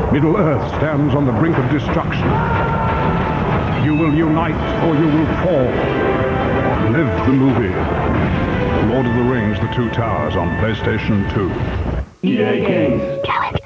Middle-earth stands on the brink of destruction. You will unite or you will fall. Live the movie. Lord of the Rings: The Two Towers on PlayStation 2. EA Games.